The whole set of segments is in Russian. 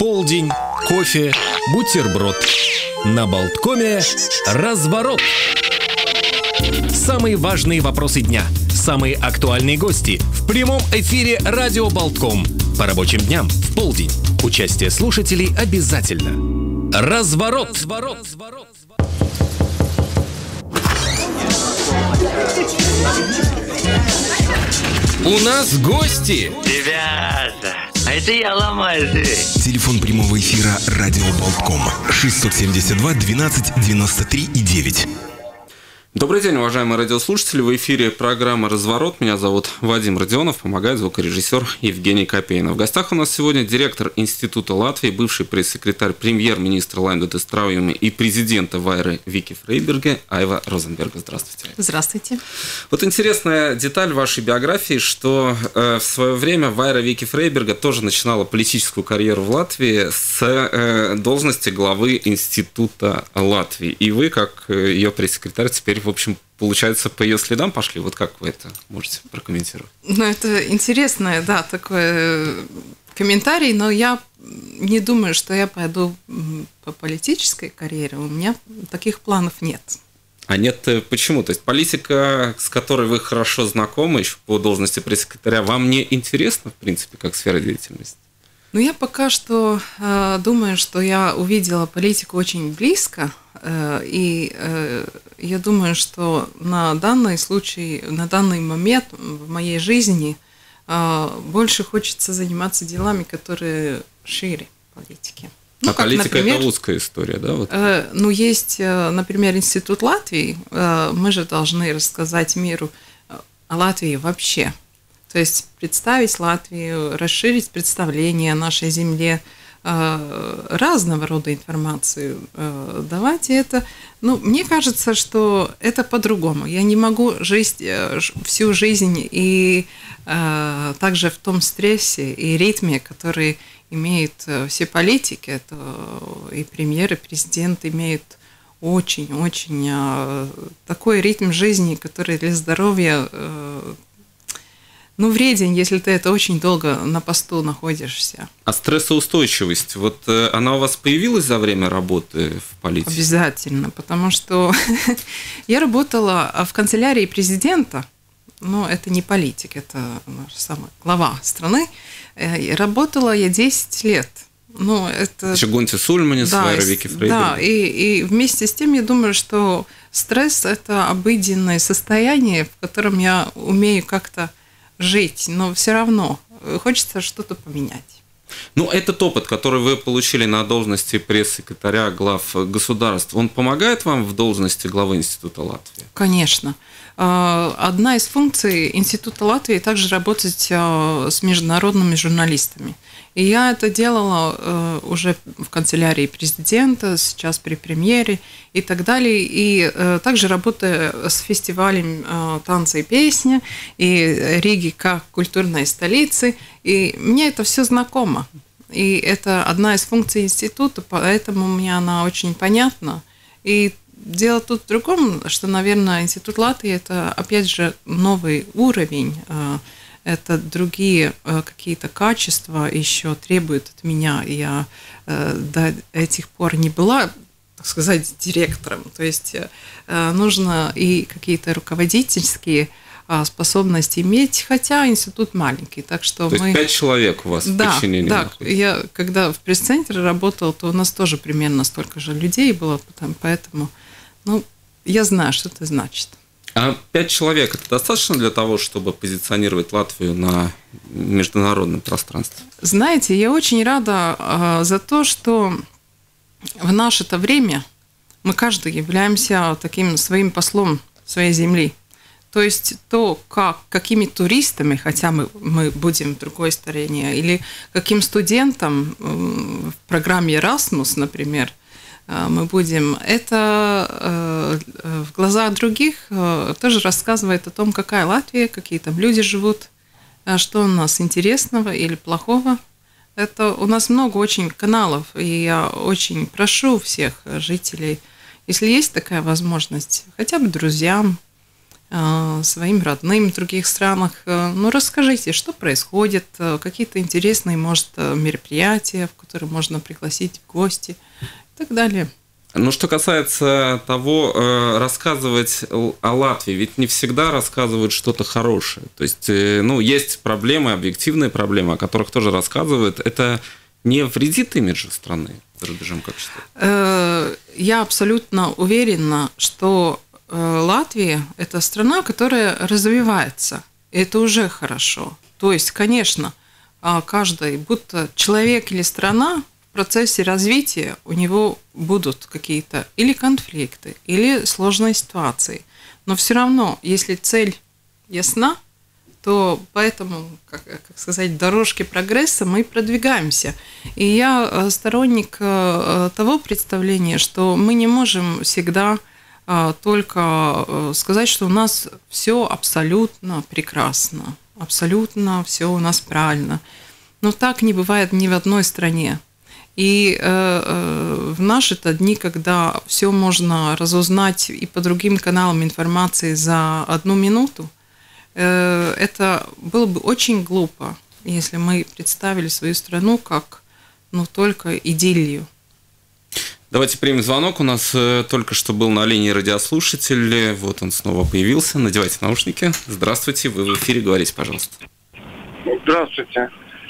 полдень, кофе, бутерброд. На Болткоме разворот. Самые важные вопросы дня, самые актуальные гости в прямом эфире радио Болтком. По рабочим дням в полдень. Участие слушателей обязательно. Разворот. У нас гости. Ребята, а это я ломаю дверь. Телефон прямого эфира радио Болтком 672 12 93 и 9. Добрый день, уважаемые радиослушатели. В эфире программа «Разворот». Меня зовут Вадим Родионов, помогает звукорежиссер Евгений Копейнов. В гостях у нас сегодня директор Института Латвии, бывший пресс-секретарь премьер-министра Лайндутес Трауюми и президента Вайры Вики Фрейберге Айва Розенберга. Здравствуйте. Здравствуйте. Вот интересная деталь вашей биографии, что в свое время Вайра Вики Фрейберга тоже начинала политическую карьеру в Латвии с должности главы Института Латвии. И вы, как ее пресс-секретарь, теперь, в общем, получается, по ее следам пошли. Вот как вы это можете прокомментировать? Ну, это интересное, да, такой комментарий, но я не думаю, что я пойду по политической карьере. У меня таких планов нет. А нет, почему? То есть политика, с которой вы хорошо знакомы, еще по должности пресс-секретаря, вам не интересна, в принципе, как сфера деятельности? Ну, я пока что думаю, что я увидела политику очень близко, и я думаю, что на данный случай, на данный момент в моей жизни больше хочется заниматься делами, которые шире политики. Ну, политика, например, это узкая история, да? Вот. Ну, есть, например, Институт Латвии. Мы же должны рассказать миру о Латвии вообще. То есть представить Латвию, расширить представление о нашей земле, разного рода информацию давать. Это, ну, мне кажется, что это по-другому. Я не могу жить всю жизнь и также в том стрессе и ритме, который имеют все политики, это и премьер, и президент имеют очень-очень такой ритм жизни, который для здоровья вреден, если ты это очень долго на посту находишься. А стрессоустойчивость, вот она у вас появилась за время работы в политике? Обязательно, потому что я работала в канцелярии президента, но это не политик, это самая глава страны. Работала я 10 лет. Ну, это... Еще Гунти Сульманис, да, Вайра Вики Фрейберг. Да, и вместе с тем я думаю, что стресс – это обыденное состояние, в котором я умею как-то жить, но все равно хочется что-то поменять. Ну, этот опыт, который вы получили на должности пресс-секретаря глав государств, он помогает вам в должности главы Института Латвии? Конечно. Одна из функций Института Латвии также работать с международными журналистами. И я это делала уже в канцелярии президента, сейчас при премьере и так далее. И также работая с фестивалем танца и песни, и Риги как культурной столицы. И мне это все знакомо. И это одна из функций института, поэтому мне она очень понятна. И дело тут в другом, что, наверное, Институт Латвии – это, опять же, новый уровень. Это другие какие-то качества еще требуют от меня. Я до этих пор не была, так сказать, директором. То есть нужно и какие-то руководительские способности иметь, хотя институт маленький. Так что то есть 5 человек у вас в подчинении находится? Я когда в пресс-центре работала, то у нас тоже примерно столько же людей было, поэтому я знаю, что это значит. А 5 человек – это достаточно для того, чтобы позиционировать Латвию на международном пространстве? Знаете, я очень рада за то, что в наше-то время мы каждый являемся таким своим послом своей земли. То есть то, какими туристами, хотя мы будем в другой стороне, или каким студентом в программе Erasmus, например, мы будем, это в глазах других тоже рассказывает о том, какая Латвия, какие там люди живут, что у нас интересного или плохого. Это у нас много очень каналов, и я очень прошу всех жителей, если есть такая возможность, хотя бы друзьям, своим родным в других странах. Ну, расскажите, что происходит, какие-то интересные, может, мероприятия, в которые можно пригласить в гости и так далее. Ну, что касается того, рассказывать о Латвии, ведь не всегда рассказывают что-то хорошее. То есть, ну, есть проблемы, объективные проблемы, о которых тоже рассказывают. Это не вредит имиджу страны за рубежом, как считаете? Я абсолютно уверена, что Латвия – это страна, которая развивается. И это уже хорошо. То есть, конечно, каждый, будто человек или страна, в процессе развития у него будут какие-то или конфликты, или сложные ситуации. Но все равно, если цель ясна, то поэтому, как сказать, дорожке прогресса мы продвигаемся. И я сторонник того представления, что мы не можем всегда только сказать, что у нас все абсолютно прекрасно, абсолютно все у нас правильно. Но так не бывает ни в одной стране. И в наши-то дни, когда все можно разузнать и по другим каналам информации за 1 минуту, это было бы очень глупо, если мы представили свою страну как, ну, только идиллию. Давайте примем звонок. У нас только что был на линии радиослушатель. Вот он снова появился. Надевайте наушники. Здравствуйте, вы в эфире, говорите, пожалуйста. Здравствуйте.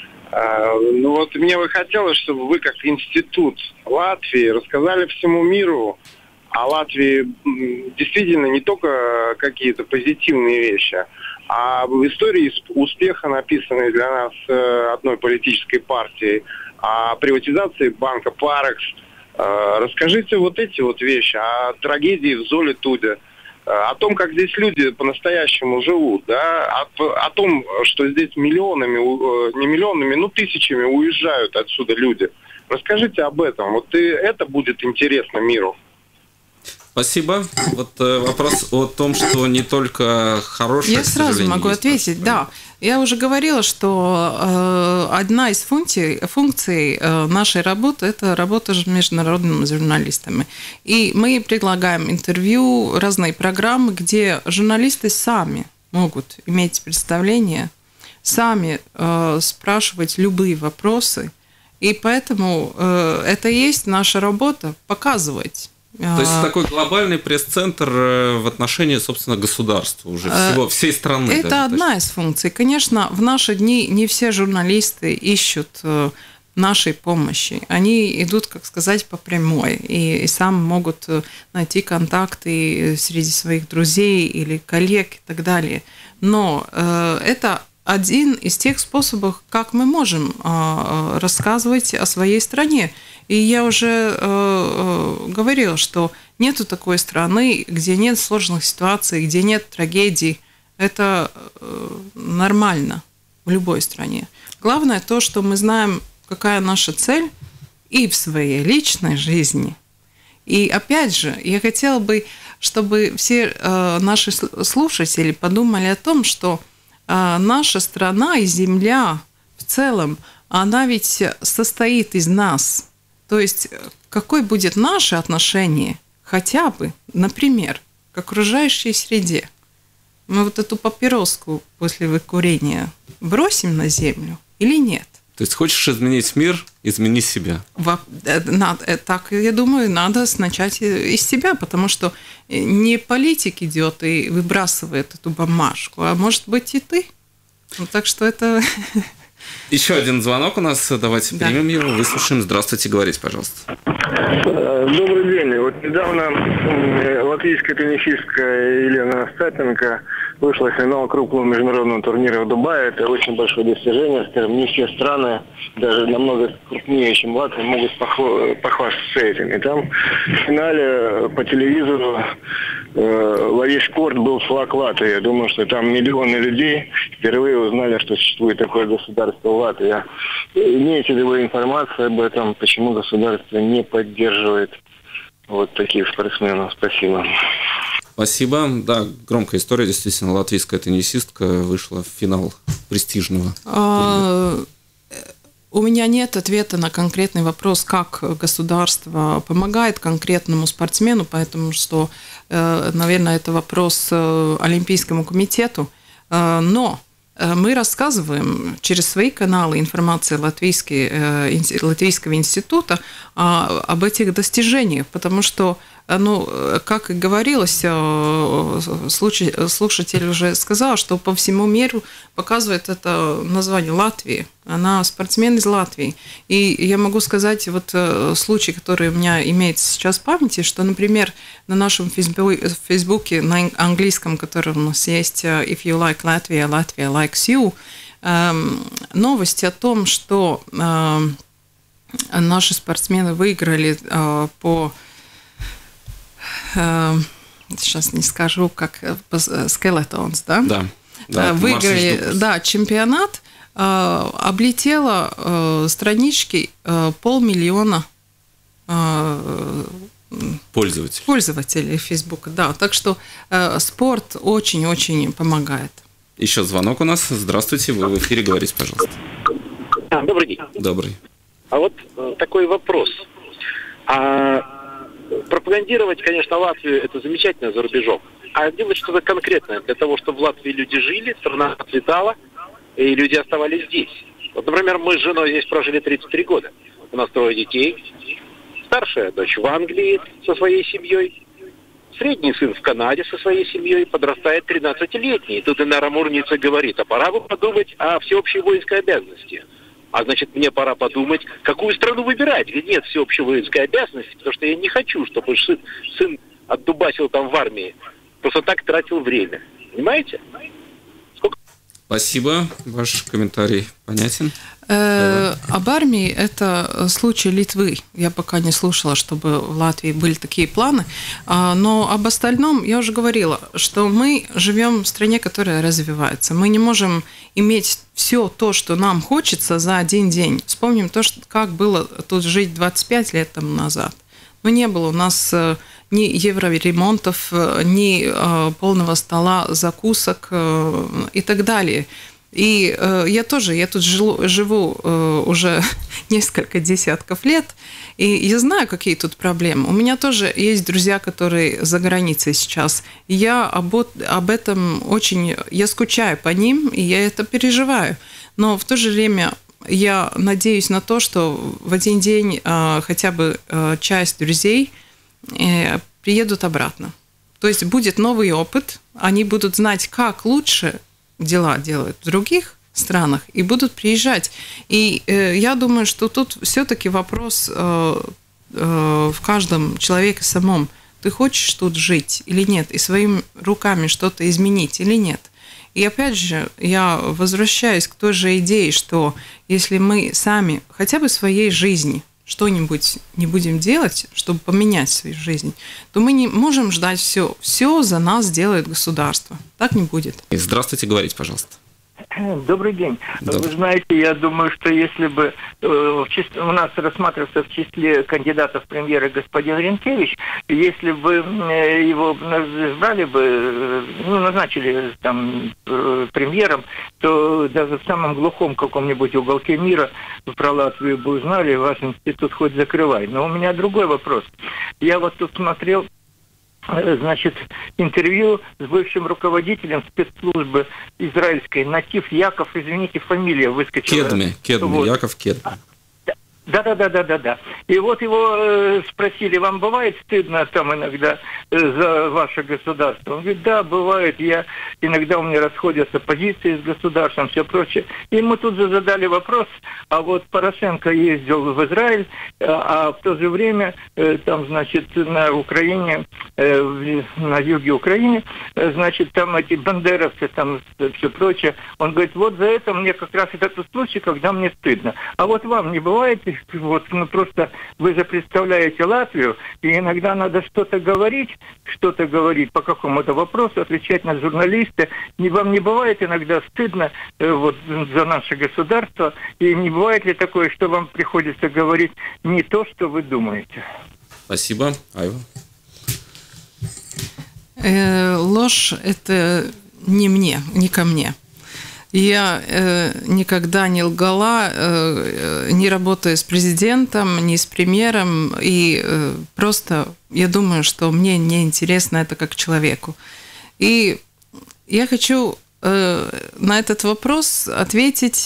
Ну вот мне бы хотелось, чтобы вы как институт Латвии рассказали всему миру о Латвии действительно не только какие-то позитивные вещи, а в истории успеха, написанной для нас одной политической партией, о приватизации банка Парекс. Расскажите вот эти вот вещи, о трагедии в Золитуде, о том, как здесь люди по-настоящему живут, да, о том, что здесь миллионами, не миллионами, но тысячами уезжают отсюда люди. Расскажите об этом. Вот и это будет интересно миру. Спасибо. Вот вопрос о том, что не только хорошее. Я сразу могу ответить, да. Я уже говорила, что одна из функций нашей работы – это работа с международными журналистами. И мы предлагаем интервью, разные программы, где журналисты сами могут иметь представление, сами спрашивать любые вопросы. И поэтому это и есть наша работа – показывать. То есть такой глобальный пресс-центр в отношении, собственно, государства уже всей страны. Это одна из функций. Конечно, в наши дни не все журналисты ищут нашей помощи. Они идут, как сказать, по прямой и сами могут найти контакты среди своих друзей или коллег и так далее. Но это один из тех способов, как мы можем рассказывать о своей стране. И я уже говорила, что нету такой страны, где нет сложных ситуаций, где нет трагедий. Это нормально в любой стране. Главное то, что мы знаем, какая наша цель и в своей личной жизни. И опять же, я хотела бы, чтобы все наши слушатели подумали о том, что наша страна и земля в целом, она ведь состоит из нас. То есть, какое будет наше отношение хотя бы, например, к окружающей среде? Мы вот эту папироску после выкурения бросим на землю или нет? То есть, хочешь изменить мир, измени себя. Так, я думаю, надо начать из себя, потому что не политик идет и выбрасывает эту бумажку, а может быть и ты. Ну, так что это... Еще один звонок у нас. Давайте примем его, выслушаем. Здравствуйте, говорите, пожалуйста. Добрый день. Вот недавно латвийская теннисистка Елена Остапенко вышла в финал крупного международного турнира в Дубае. Это очень большое достижение. Скажем, не все страны, даже намного крупнее, чем Латвия, могут похвастаться этим. И там в финале по телевизору во весь корт был флаг Латвии. Я думаю, что там миллионы людей впервые узнали, что существует такое государство Латвия. Имеете ли вы информацию об этом, почему государство не поддерживает вот таких спортсменов? Спасибо. Спасибо. Да, громкая история. Действительно, латвийская теннисистка вышла в финал престижного турнира. У меня нет ответа на конкретный вопрос, как государство помогает конкретному спортсмену, потому что, наверное, это вопрос Олимпийскому комитету. Но мы рассказываем через свои каналы информации Латвийского института об этих достижениях, потому что, как и говорилось, слушатель уже сказал, что по всему миру показывает это название Латвии. Она спортсмен из Латвии. И я могу сказать, вот случай, который у меня имеется сейчас в памяти, что, например, на нашем Фейсбуке, на английском, который у нас есть, If you like Latvia, Latvia likes you, новости о том, что наши спортсмены выиграли по... Сейчас не скажу, как Skeletons, да? Да. Выиграли, чемпионат, облетело странички 500 000 пользователей Фейсбука. Да, так что спорт очень-очень помогает. Еще звонок у нас. Здравствуйте, вы в эфире, говорите, пожалуйста. Добрый день. Добрый. А вот такой вопрос. Пропагандировать, конечно, Латвию – это замечательно за рубежом. А делать что-то конкретное для того, чтобы в Латвии люди жили, страна процветала, и люди оставались здесь. Вот, например, мы с женой здесь прожили 33 года. У нас 3 детей. Старшая дочь в Англии со своей семьей. Средний сын в Канаде со своей семьей. Подрастает 13-летний. И тут Инара Мурница говорит, а пора бы подумать о всеобщей воинской обязанности. А значит, мне пора подумать, какую страну выбирать, где нет всеобщей воинской обязанности, потому что я не хочу, чтобы сын отдубасил там в армии, просто так тратил время. Понимаете? Спасибо. Ваш комментарий понятен? Об армии это случай Литвы. Я пока не слушала, чтобы в Латвии были такие планы. Но об остальном я уже говорила, что мы живем в стране, которая развивается. Мы не можем иметь все то, что нам хочется за один день. Вспомним то, как было тут жить 25 лет тому назад. Но не было у нас ни евроремонтов, ни полного стола закусок и так далее. И я тут живу уже несколько десятков лет, и я знаю, какие тут проблемы. У меня тоже есть друзья, которые за границей сейчас. Я об этом очень... Я скучаю по ним, и я это переживаю. Но в то же время я надеюсь на то, что в один день хотя бы часть друзей приедут обратно. То есть будет новый опыт, они будут знать, как лучше дела делают в других странах и будут приезжать. И я думаю, что тут все-таки вопрос в каждом человеке самом. Ты хочешь тут жить или нет? И своими руками что-то изменить или нет? И опять же, я возвращаюсь к той же идее, что если мы сами хотя бы в своей жизни что-нибудь не будем делать, чтобы поменять свою жизнь, то мы не можем ждать все. Все за нас делает государство. Так не будет. Здравствуйте, говорите, пожалуйста. Добрый день. Вы знаете, я думаю, что если бы у нас рассматривался в числе кандидатов в премьеры господин Ренкевич, если бы его избрали бы, назначили там премьером, то даже в самом глухом каком-нибудь уголке мира про Латвию бы узнали, ваш институт хоть закрывай. Но у меня другой вопрос. Я вот тут смотрел, значит, интервью с бывшим руководителем спецслужбы израильской Натив Яков, извините, фамилия выскочила. Кедми, вот. Яков Кедми. Да. И вот его спросили, вам бывает стыдно там иногда за ваше государство? Он говорит, да, бывает. Иногда у меня расходятся позиции с государством, все прочее. И мы тут же задали вопрос, а вот Порошенко ездил в Израиль, а в то же время там, значит, на Украине, на юге Украины, значит, там эти бандеровцы, там все прочее. Он говорит, вот за это мне как раз этот случай, когда мне стыдно. А вот вам не бывает? Вот, просто вы же представляете Латвию, и иногда надо что-то говорить по какому-то вопросу, отвечать на журналиста. Вам не бывает иногда стыдно вот, за наше государство? И не бывает ли такое, что вам приходится говорить не то, что вы думаете? Спасибо. Айва. Ложь – это не ко мне. Я никогда не лгала, не работая с президентом, ни с премьером. И просто я думаю, что мне неинтересно это как человеку. И я хочу на этот вопрос ответить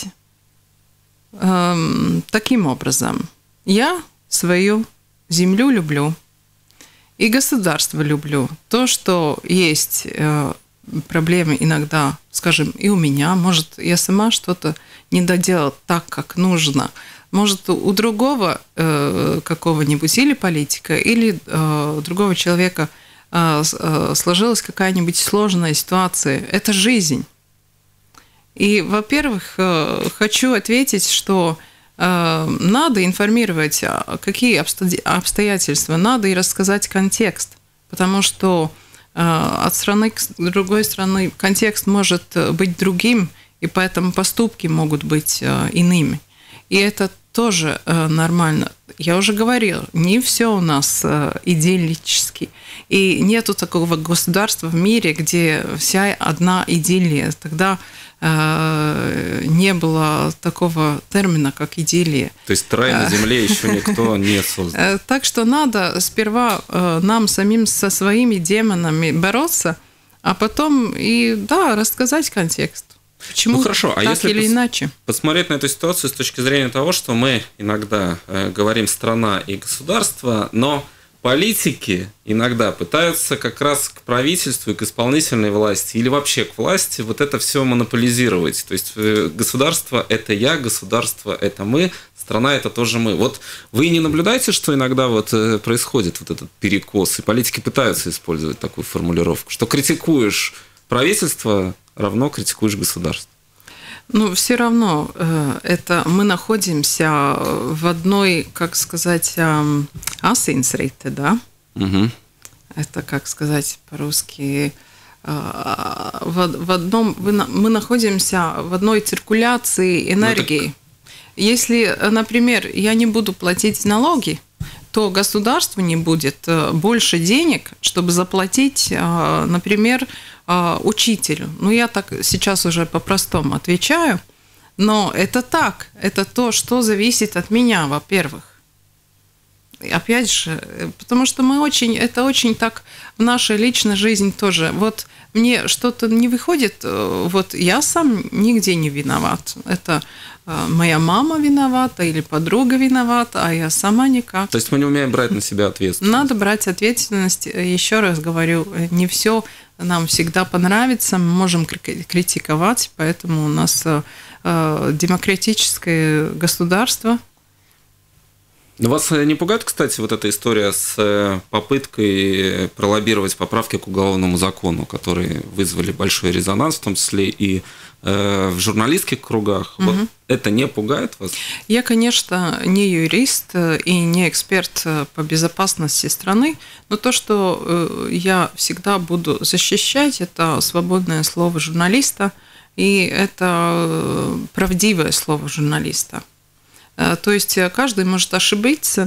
таким образом. Я свою землю люблю и государство люблю. То, что есть проблемы иногда, скажем, и у меня, может, я сама что-то не доделала так, как нужно. Может, у другого какого-нибудь или политика, или другого человека сложилась какая-нибудь сложная ситуация. Это жизнь. И, во-первых, хочу ответить, что надо информировать, какие обстоятельства, надо и рассказать контекст, потому что от страны к другой страны контекст может быть другим, и поэтому поступки могут быть иными. И это тоже нормально. Я уже говорила, не все у нас идиллически. И нету такого государства в мире, где вся одна идиллия. Тогда не было такого термина, как идиллия. То есть рай на земле еще никто не создал. Так что надо сперва нам самим со своими демонами бороться, а потом рассказать контекст. Почему хорошо, так если или иначе? Посмотреть на эту ситуацию с точки зрения того, что мы иногда говорим страна и государство, но политики иногда пытаются как раз к правительству и к исполнительной власти или вообще к власти вот это все монополизировать. То есть государство – это я, государство – это мы, страна – это тоже мы. Вот вы не наблюдаете, что иногда вот происходит вот этот перекос, и политики пытаются использовать такую формулировку, что критикуешь правительство, равно критикуешь государство? Ну, все равно это мы находимся в одной, как сказать, асинсрите, да? Угу. Это, как сказать по-русски, в одном, мы находимся в одной циркуляции энергии. Если, например, я не буду платить налоги, то государству не будет больше денег, чтобы заплатить, например, учителю. Ну, я так сейчас уже по-простому отвечаю, но это так. Это то, что зависит от меня, во-первых. И опять же, потому что это очень так в нашей личной жизни тоже. Вот мне что-то не выходит, вот я сам нигде не виноват. Это моя мама виновата или подруга виновата, а я сама никак. То есть мы не умеем брать на себя ответственность? Надо брать ответственность. Еще раз говорю, не все нам всегда понравится, мы можем критиковать, поэтому у нас демократическое государство. Вас не пугает, кстати, вот эта история с попыткой пролоббировать поправки к уголовному закону, которые вызвали большой резонанс, в том числе и в журналистских кругах? Угу. Вот это не пугает вас? Я, конечно, не юрист и не эксперт по безопасности страны, но то, что я всегда буду защищать, это свободное слово журналиста, и это правдивое слово журналиста. То есть каждый может ошибиться,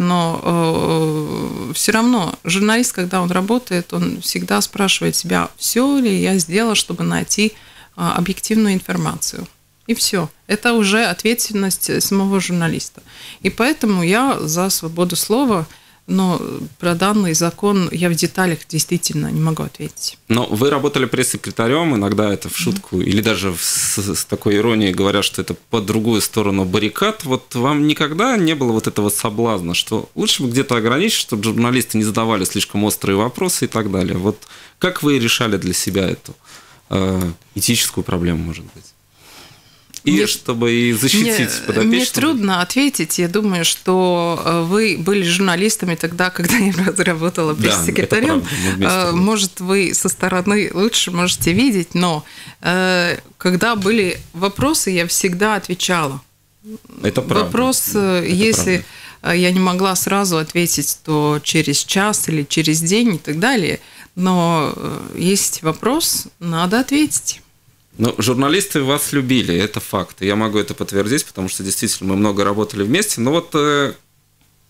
но все равно журналист, когда он работает, он всегда спрашивает себя, все ли я сделал, чтобы найти объективную информацию. И все. Это уже ответственность самого журналиста. И поэтому я за свободу слова, но про данный закон я в деталях действительно не могу ответить. Но вы работали пресс-секретарем, иногда это в шутку, или даже с такой иронией говорят, что это по другую сторону баррикад. Вот вам никогда не было вот этого соблазна, что лучше бы где-то ограничить, чтобы журналисты не задавали слишком острые вопросы и так далее. Вот как вы решали для себя эту этическую проблему, может быть? И чтобы и защитить подопечного? Мне трудно ответить. Я думаю, что вы были журналистами тогда, когда я работала пресс-секретарем. Да, может, вы со стороны лучше можете видеть, но когда были вопросы, я всегда отвечала. Это правда. Вопрос, если я не могла сразу ответить, то через час или через день и так далее. Но есть вопрос, надо ответить. Ну, журналисты вас любили, это факт. Я могу это подтвердить, потому что действительно мы много работали вместе. Но вот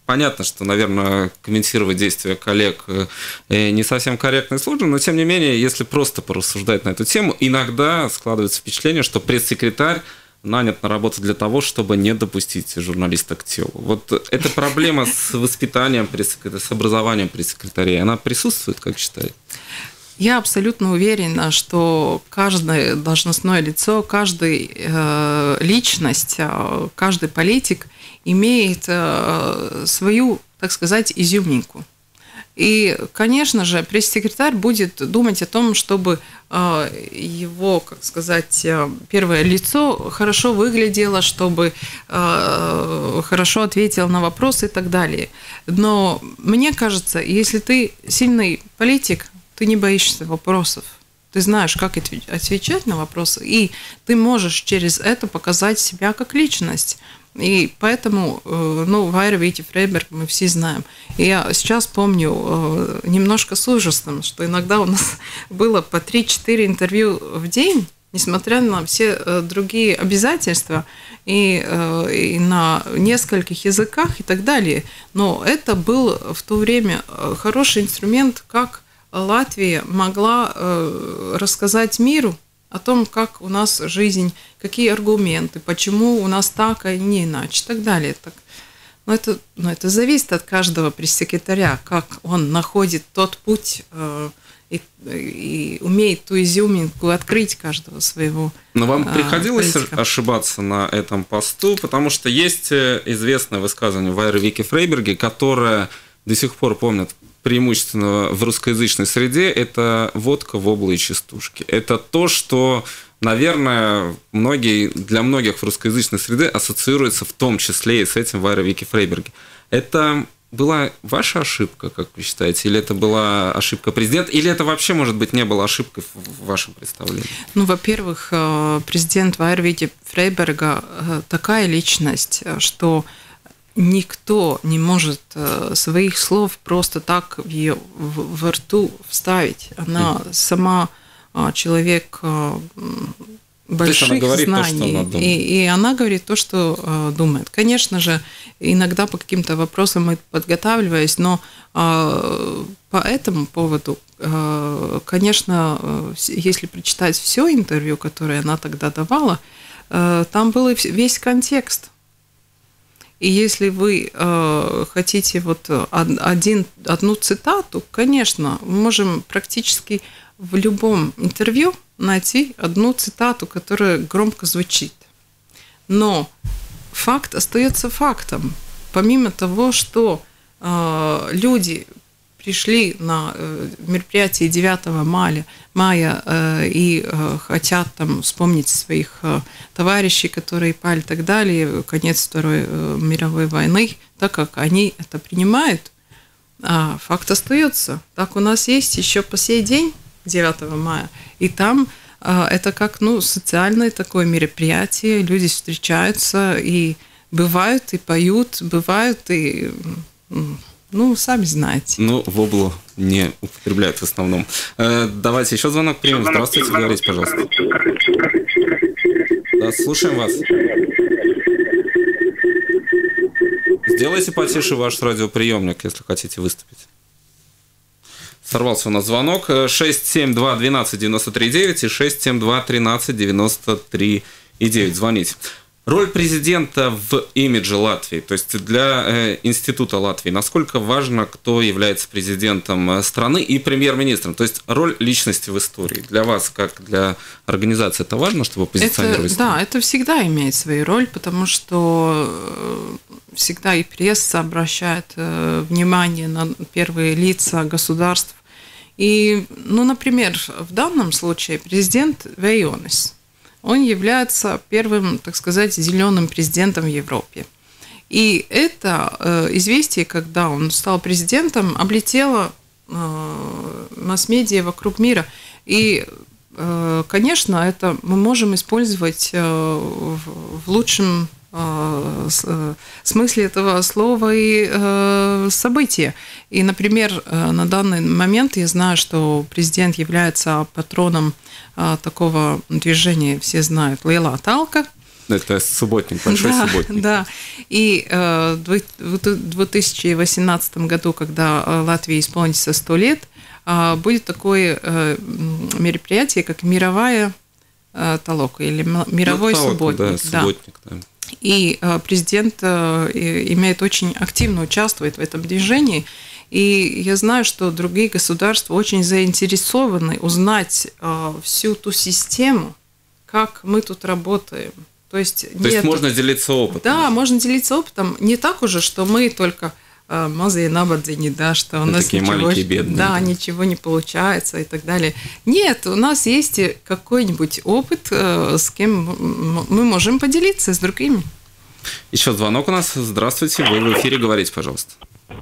понятно, что, наверное, комментировать действия коллег не совсем корректно и сложно, но, тем не менее, если просто порассуждать на эту тему, иногда складывается впечатление, что пресс-секретарь нанят на работу для того, чтобы не допустить журналиста к телу. Вот эта проблема с воспитанием, с образованием пресс-секретарей, она присутствует, как считаете? Я абсолютно уверена, что каждое должностное лицо, каждая личность, каждый политик имеет свою, так сказать, изюминку. И, конечно же, пресс-секретарь будет думать о том, чтобы его, как сказать, первое лицо хорошо выглядело, чтобы хорошо ответил на вопросы и так далее. Но мне кажется, если ты сильный политик, ты не боишься вопросов. Ты знаешь, как отвечать на вопросы, и ты можешь через это показать себя как личность. И поэтому, Вайра Вики-Фрейберг мы все знаем. И я сейчас помню немножко с ужасом, что иногда у нас было по 3-4 интервью в день, несмотря на все другие обязательства, и на нескольких языках и так далее. Но это был в то время хороший инструмент, как Латвия могла рассказать миру о том, как у нас жизнь, какие аргументы, почему у нас так, а не иначе, и так далее. Но это зависит от каждого пресс-секретаря, как он находит тот путь и умеет ту изюминку открыть каждого своего. Но вам приходилось политика. Ошибаться на этом посту, потому что есть известное высказывание Вайры Вики-Фрейберги, которое до сих пор помнят преимущественно в русскоязычной среде, это водка, вобла и частушки. Это то, что, наверное, для многих в русскоязычной среде ассоциируется в том числе и с этим Вайра Вики-Фрейберги. Это была ваша ошибка, как вы считаете, или это была ошибка президента, или это вообще, может быть, не было ошибкой в вашем представлении? Во-первых, президент Вайра Вики-Фрейберга такая личность, что никто не может своих слов просто так во рту вставить. Она сама человек больших знаний, и она говорит то, что думает. Конечно же, иногда по каким-то вопросам мы подготавливаясь, но по этому поводу, конечно, если прочитать все интервью, которое она тогда давала, там был весь контекст. И если вы хотите одну цитату, конечно, мы можем практически в любом интервью найти одну цитату, которая громко звучит. Но факт остается фактом. Помимо того, что люди пришли на мероприятие 9 мая и хотят там вспомнить своих товарищей, которые пали и так далее, конец Второй мировой войны, так как они это принимают, факт остается. Так у нас есть еще по сей день 9 мая, и там это как социальное такое мероприятие, люди встречаются и бывают, и поют, бывают, и... сами знаете. Воблу не употребляют в основном. Давайте еще звонок примем. Здравствуйте, говорите, пожалуйста. Да, слушаем вас. Сделайте потише ваш радиоприемник, если хотите выступить. Сорвался у нас звонок. 672-12-93-9 и 672-13-93-9. Звоните. Роль президента в имидже Латвии, то есть для Института Латвии, насколько важно, кто является президентом страны и премьер-министром, то есть роль личности в истории. Для вас, как для организации, это важно, чтобы позиционировать? Да, это всегда имеет свою роль, потому что всегда и пресса обращает внимание на первые лица государств. И, например, в данном случае президент Вейонис, он является первым, так сказать, зеленым президентом в Европе. И это известие, когда он стал президентом, облетело масс-медиа вокруг мира. И, конечно, это мы можем использовать в лучшем смысле этого слова и события. И, например, на данный момент я знаю, что президент является патроном такого движения, все знают, Лейла Талка. Это субботник, большой субботник. Да, и в 2018 году, когда Латвии исполнится 100 лет, будет такое мероприятие, как мировая толока или мировой субботник. Да, субботник, да. И президент имеет очень активно участвует в этом движении. И я знаю, что другие государства очень заинтересованы узнать всю ту систему, как мы тут работаем. То есть можно делиться опытом. Да, можно делиться опытом. Не так уже, что мы только мазые набадзини, да, что у нас такие маленькие бедные. Да, ничего не получается и так далее. Нет, у нас есть какой-нибудь опыт, с кем мы можем поделиться с другими. Еще звонок у нас. Здравствуйте, вы в эфире, говорите, пожалуйста.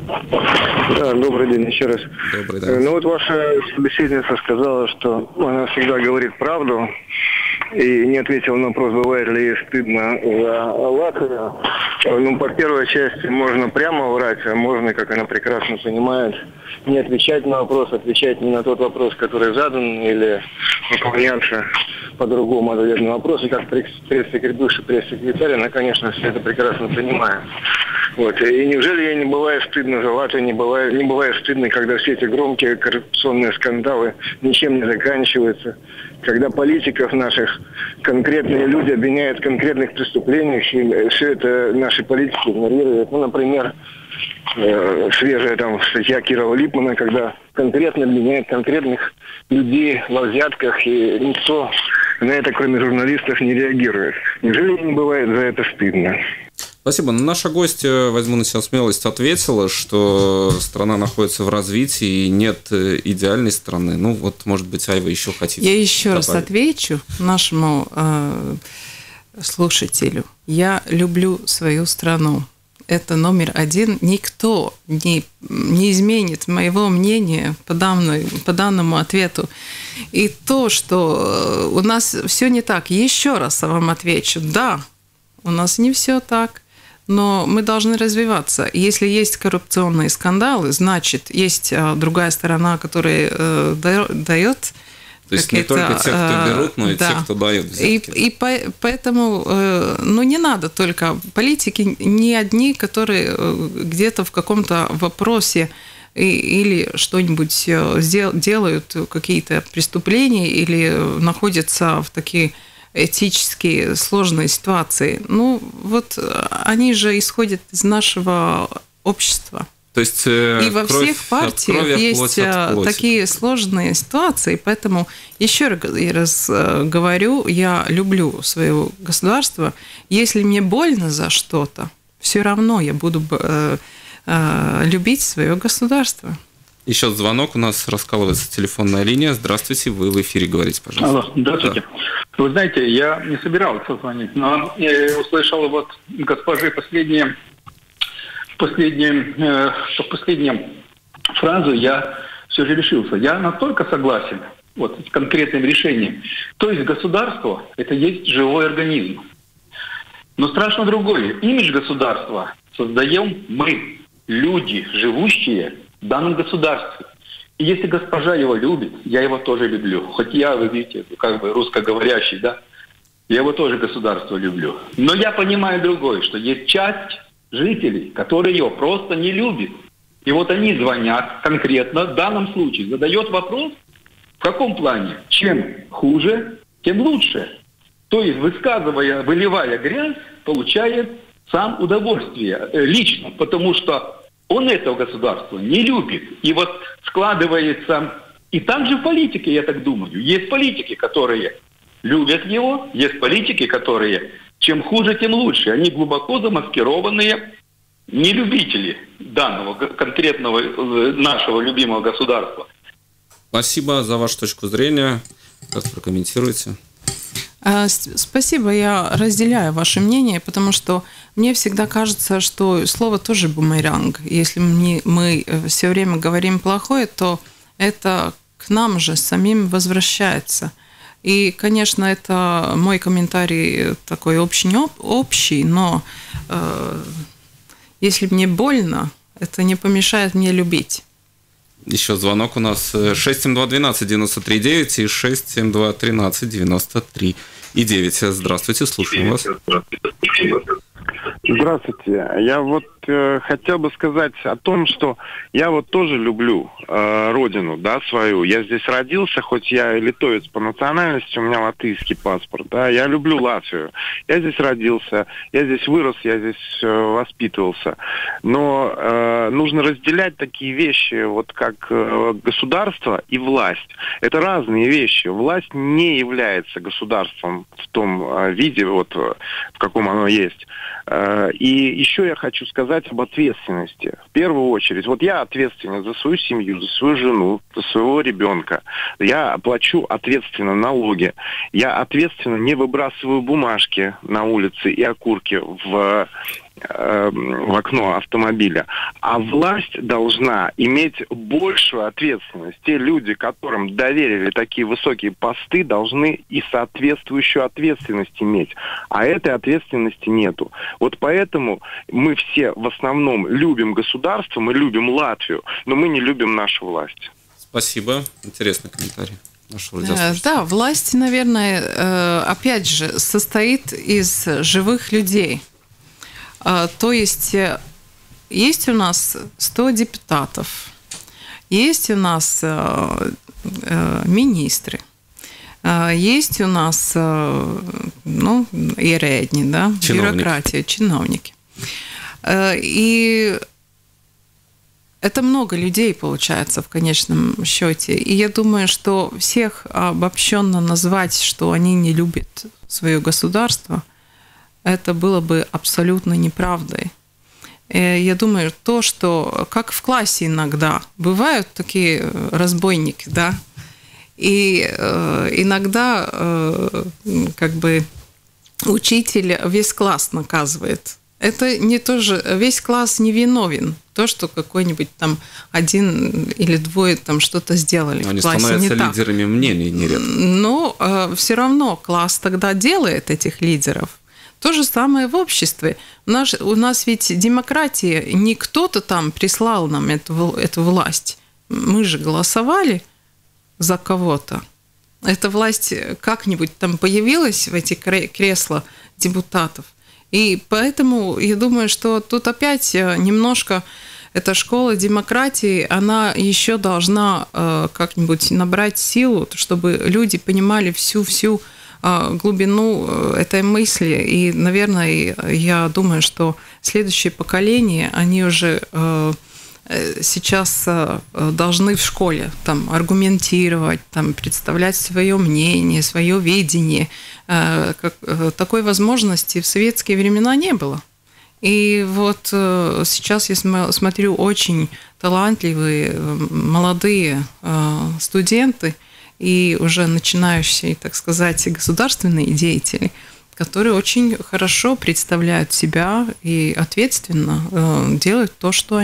Да, добрый день еще раз. Добрый день. Ну вот ваша собеседница сказала, что она всегда говорит правду, и не ответила на вопрос, бывает ли ей стыдно за Латвию. Ну, по первой части можно прямо врать, а можно, как она прекрасно понимает, не отвечать на вопрос, отвечать не на тот вопрос, который задан, или выполняться по-другому ответ на вопрос. И как бывший пресс-секретарь, она, конечно, все это прекрасно понимает. Вот. И неужели ей не бывает стыдно за Латвию, не бывает стыдно, когда все эти громкие коррупционные скандалы ничем не заканчиваются, когда политиков наших конкретные люди обвиняют в конкретных преступлениях, и все это наши политики игнорируют. Ну, например, свежая там статья Кирова Липмана, когда конкретно обвиняют конкретных людей во взятках, и никто на это, кроме журналистов, не реагирует. Неужели не бывает за это стыдно? Спасибо. Наша гостья, возьму на себя смелость, ответила, что страна находится в развитии и нет идеальной страны. Ну, вот, может быть, Айва еще хотите Я еще раз отвечу нашему слушателю. Я люблю свою страну. Это номер один. Никто не изменит моего мнения по данному ответу. И то, что у нас все не так, еще раз я вам отвечу. Да, у нас не все так. Но мы должны развиваться. Если есть коррупционные скандалы, значит, есть другая сторона, которая дает. То есть не только те, кто берут, но и те, кто дают взятки. И поэтому не надо только политики, не одни, которые где-то в каком-то вопросе или что-нибудь делают, какие-то преступления, или находятся в такие этически сложные ситуации. Ну, вот они же исходят из нашего общества. То есть и во всех партиях есть такие сложные ситуации, поэтому еще раз говорю, я люблю свое государство. Если мне больно за что-то, все равно я буду любить свое государство. Еще звонок, у нас раскалывается телефонная линия. Здравствуйте, вы в эфире, говорите, пожалуйста. Здравствуйте. Да. Вы знаете, я не собирался звонить, но я услышал вот госпожи последнюю фразу, я все же решился. Я настолько согласен вот, с конкретным решением. То есть государство – это есть живой организм. Но страшно другое. Имидж государства создаем мы, люди, живущие в данном государстве. И если госпожа его любит, я его тоже люблю. Хоть я, вы видите, как бы русскоговорящий, да, я его тоже государство люблю. Но я понимаю другое, что есть часть жителей, которые его просто не любят. И вот они звонят конкретно в данном случае, задает вопрос, в каком плане? Чем хуже, тем лучше. То есть, выливая грязь, получает сам удовольствие лично, потому что он этого государства не любит. И вот складывается... И также в политике, я так думаю. Есть политики, которые любят его, есть политики, которые чем хуже, тем лучше. Они глубоко замаскированные нелюбители данного конкретного нашего любимого государства. Спасибо за вашу точку зрения. Как прокомментируете? Спасибо, я разделяю ваше мнение, потому что мне всегда кажется, что слово тоже бумеранг. Если мы все время говорим плохое, то это к нам же самим возвращается. И, конечно, это мой комментарий такой общий, но если мне больно, это не помешает мне любить. Еще звонок у нас 672-12-93-9 и 672-13-93-9. Здравствуйте, слушаем вас. Здравствуйте. Я вот хотел бы сказать о том, что я вот тоже люблю родину, да, свою. Я здесь родился, хоть я и литовец по национальности, у меня латвийский паспорт, да. Я люблю Латвию. Я здесь родился, я здесь вырос, я здесь воспитывался. Но нужно разделять такие вещи, вот как государство и власть. Это разные вещи. Власть не является государством в том виде, вот в каком оно есть. И еще я хочу сказать об ответственности. В первую очередь, вот я ответственен за свою семью, за свою жену, за своего ребенка. Я плачу ответственно налоги. Я ответственно не выбрасываю бумажки на улице и окурки в окно автомобиля. А власть должна иметь большую ответственность. Те люди, которым доверили такие высокие посты, должны и соответствующую ответственность иметь. А этой ответственности нету. Вот поэтому мы все в основном любим государство, мы любим Латвию, но мы не любим нашу власть. Спасибо. Интересный комментарий. Да, власть, наверное, опять же, состоит из живых людей. То есть у нас 100 депутатов, есть у нас министры, есть у нас ierēģi, да, бюрократия, чиновники. И это много людей получается в конечном счете. И я думаю, что всех обобщенно назвать, что они не любят свое государство, это было бы абсолютно неправдой. Я думаю, то, что как в классе иногда бывают такие разбойники, да, и иногда как бы учитель весь класс наказывает. Это не то же, весь класс не виновен. То, что какой-нибудь там один или двое там что-то сделали они в классе, становятся не лидерами так. мнений нередко. Но все равно класс тогда делает этих лидеров. То же самое в обществе. У нас ведь демократия, не кто-то там прислал нам эту власть. Мы же голосовали за кого-то. Эта власть как-нибудь там появилась в эти кресла депутатов. И поэтому я думаю, что тут опять немножко эта школа демократии, она еще должна как-нибудь набрать силу, чтобы люди понимали всю глубину этой мысли. И, наверное, я думаю, что следующее поколение, они уже сейчас должны в школе там аргументировать, там, представлять свое мнение, свое видение. Такой возможности в советские времена не было. И вот сейчас я смотрю очень талантливые, молодые студенты и уже начинающие, так сказать, государственные деятели, которые очень хорошо представляют себя и ответственно делают то, что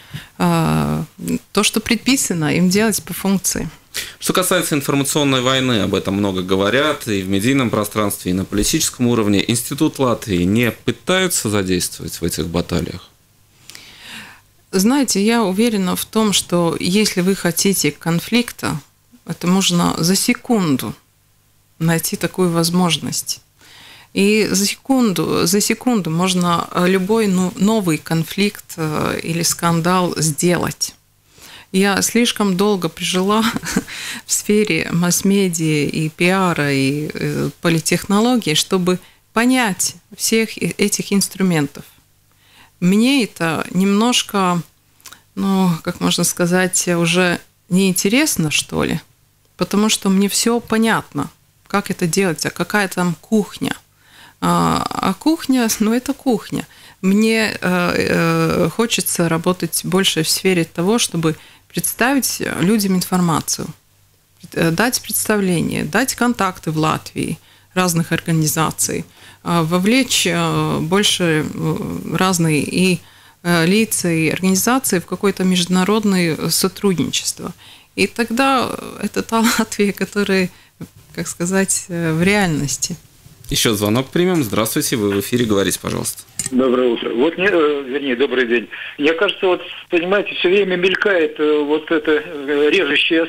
предписано им делать по функции. Что касается информационной войны, об этом много говорят и в медийном пространстве, и на политическом уровне. Институт Латвии не пытаются задействовать в этих баталиях? Знаете, я уверена в том, что если вы хотите конфликта, это можно за секунду найти такую возможность. И за секунду можно любой новый конфликт или скандал сделать. Я слишком долго прожила в сфере масс-медиа и пиара, и политтехнологий, чтобы понять всех этих инструментов. Мне это немножко, как можно сказать, уже неинтересно, что ли, потому что мне все понятно, как это делать, а какая там кухня. А кухня, это кухня. Мне хочется работать больше в сфере того, чтобы представить людям информацию, дать представление, дать контакты в Латвии разных организаций, вовлечь больше разные и лица, и организации в какое-то международное сотрудничество. И тогда это та Латвия, которая, как сказать, в реальности. Еще звонок примем. Здравствуйте, вы в эфире, говорите, пожалуйста. Доброе утро. Вот мне, вернее, добрый день. Мне кажется, вот, понимаете, все время мелькает вот это режущее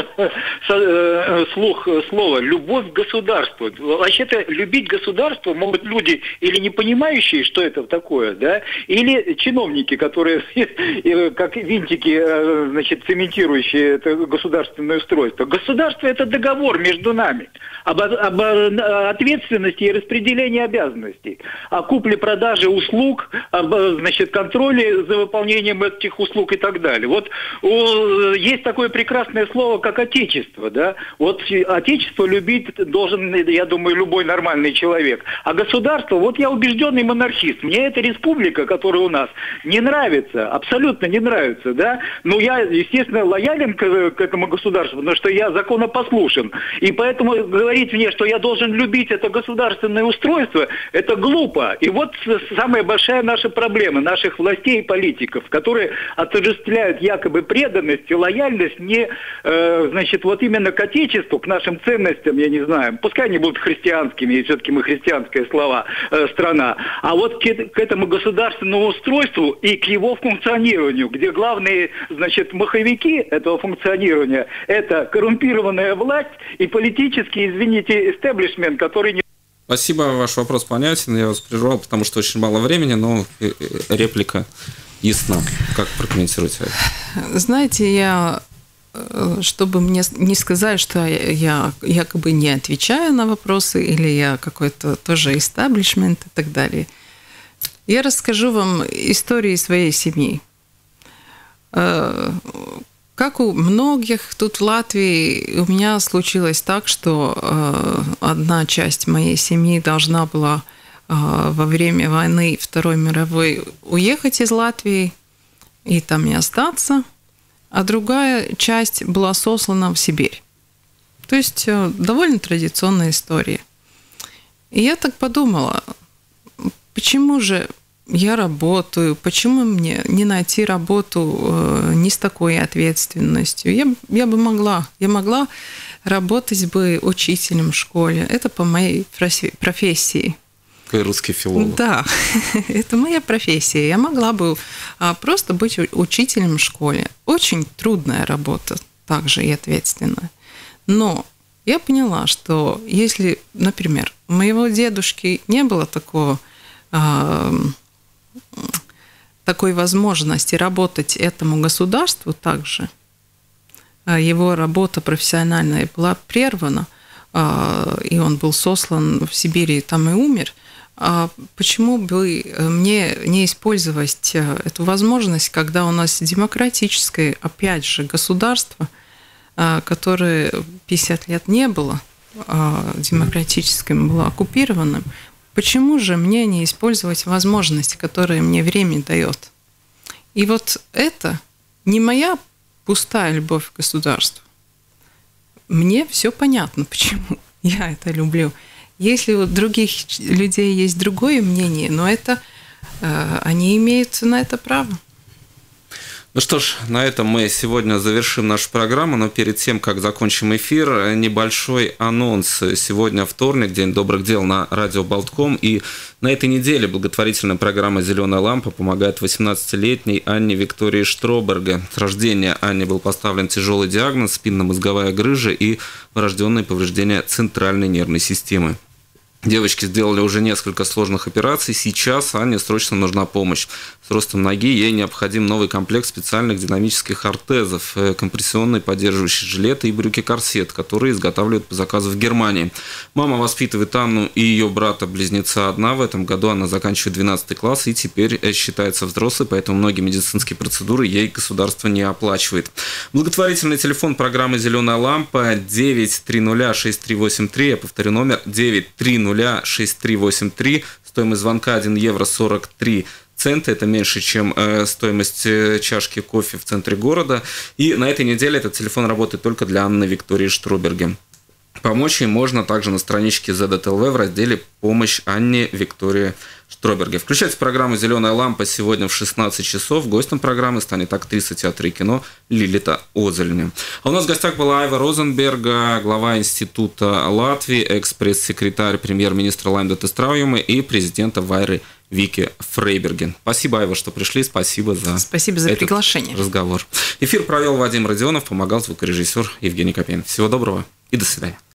слух слово «любовь к государству». Вообще-то любить государство могут люди или не понимающие, что это такое, да, или чиновники, которые как винтики, значит, цементирующие это государственное устройство. Государство – это договор между нами об ответственности и распределении обязанностей, о купле-продаже услуг, значит, контроле за выполнением этих услуг и так далее. Вот есть такое прекрасное слово, как отечество, да. Вот отечество любить должен, я думаю, любой нормальный человек. А государство, вот я убежденный монархист. Мне эта республика, которая у нас, не нравится, абсолютно не нравится, да. Но я, естественно, лоялен к этому государству, потому что я законопослушен. И поэтому говорить мне, что я должен любить это государственное устройство, это глупо. И вот самая большая наша проблема наших властей и политиков, которые отождествляют якобы преданность и лояльность не, значит, вот именно к отечеству, к нашим ценностям, я не знаю, пускай они будут христианскими, и все-таки мы христианская страна, а вот к этому государственному устройству и к его функционированию, где главные, значит, маховики этого функционирования – это коррумпированная власть и политический, извините, истеблишмент, который не... Спасибо, ваш вопрос понятен. Я вас прервал, потому что очень мало времени, но реплика ясна. Как прокомментируете это? Знаете, чтобы мне не сказать, что я якобы не отвечаю на вопросы, или я какой-то тоже истеблишмент и так далее, я расскажу вам истории своей семьи. Как у многих тут в Латвии, у меня случилось так, что одна часть моей семьи должна была во время войны Второй мировой уехать из Латвии и там и остаться, а другая часть была сослана в Сибирь. То есть довольно традиционная история. И я так подумала, почему же я работаю, почему мне не найти работу не с такой ответственностью? Я могла работать бы учителем в школе. Это по моей профессии. Какой русский филолог. Да, это моя профессия. Я могла бы просто быть учителем в школе. Очень трудная работа, также и ответственная. Но я поняла, что если, например, у моего дедушки не было такой возможности работать этому государству также, его работа профессиональная была прервана, и он был сослан в Сибирь и там и умер, почему бы мне не использовать эту возможность, когда у нас демократическое, опять же, государство, которое 50 лет не было демократическим, было оккупированным, почему же мне не использовать возможности, которые мне время дает? И вот это не моя пустая любовь к государству. Мне все понятно, почему я это люблю. Если у других людей есть другое мнение, но это они имеют на это право. Ну что ж, на этом мы сегодня завершим нашу программу, но перед тем, как закончим эфир, небольшой анонс. Сегодня вторник, День добрых дел на радио Болтком, и на этой неделе благотворительная программа «Зеленая лампа» помогает 18-летней Анне Виктории Штроберге. С рождения Анне был поставлен тяжелый диагноз – спинномозговая грыжа и врожденные повреждения центральной нервной системы. Девочки сделали уже несколько сложных операций. Сейчас Анне срочно нужна помощь. С ростом ноги ей необходим новый комплект специальных динамических ортезов, компрессионные поддерживающие жилеты и брюки-корсет, которые изготавливают по заказу в Германии. Мама воспитывает Анну и ее брата-близнеца одна. В этом году она заканчивает 12 класс и теперь считается взрослой, поэтому многие медицинские процедуры ей государство не оплачивает. Благотворительный телефон программы «Зеленая лампа» 9306383. Я повторю номер 9306383. Стоимость звонка 1 евро 43 цента. Это меньше, чем стоимость чашки кофе в центре города. И на этой неделе этот телефон работает только для Анны Виктории Штроберге. Помочь ей можно также на страничке ZDTLV в разделе «Помощь Анне Виктории Штроберге». Включайте программу «Зеленая лампа» сегодня в 16 часов. Гостем программы станет актриса театра и кино Лилита Озельня. А у нас в гостях была Айва Розенберга, глава Института Латвии, экс-пресс-секретарь премьер-министра Лаймдота Страujuma и президента Вайры Вики Фрейберген. Спасибо, Айва, что пришли. Спасибо за приглашение. Разговор. Эфир провел Вадим Родионов, помогал звукорежиссер Евгений Копейн. Всего доброго и до свидания.